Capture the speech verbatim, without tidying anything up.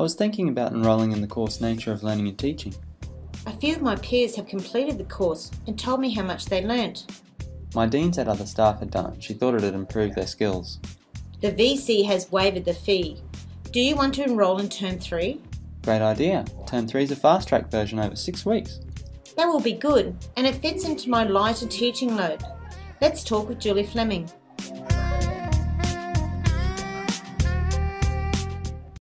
was thinking about enrolling in the course Nature of Learning and Teaching. A few of my peers have completed the course and told me how much they learnt. My dean said other staff had done it. She thought it had improved their skills. The V C has waived the fee. Do you want to enrol in Term three? Great idea. Term three is a fast-track version over six weeks. That will be good, and it fits into my lighter teaching load. Let's talk with Julie Fleming.